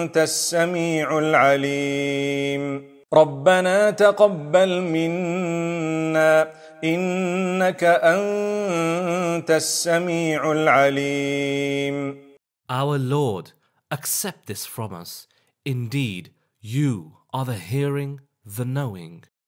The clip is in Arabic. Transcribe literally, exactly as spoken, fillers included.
أنت السميع العليم ربنا تقبل منا إنك أنت السميع العليم. Our Lord, accept this from us. Indeed, you are the hearing, the knowing.